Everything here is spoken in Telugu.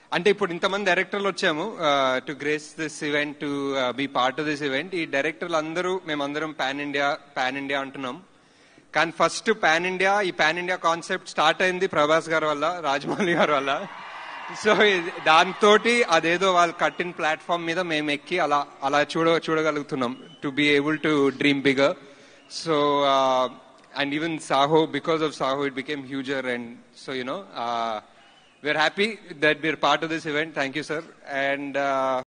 అంటే ఇప్పుడు ఇంతమంది డైరెక్టర్లు వచ్చాము to grace this event, to be part of this event. ఈ డైరెక్టర్లు అందరూ మేమందరం పాన్ ఇండియా అంటున్నాం. కానీ ఫస్ట్ ఈ పాన్ ఇండియా కాన్సెప్ట్ స్టార్ట్ అయింది ప్రభాస్ గారి వల్ల, రాజమౌళి గారి వల్ల. సో దాంతో అదేదో వాళ్ళు కట్టిన ప్లాట్ఫామ్ మీద మేము ఎక్కి అలా చూడగలుగుతున్నాం, to be able to dream bigger. So and even Saho, because of Saho, it became huger. And so, we're happy that we're part of this event. Thank you, sir. And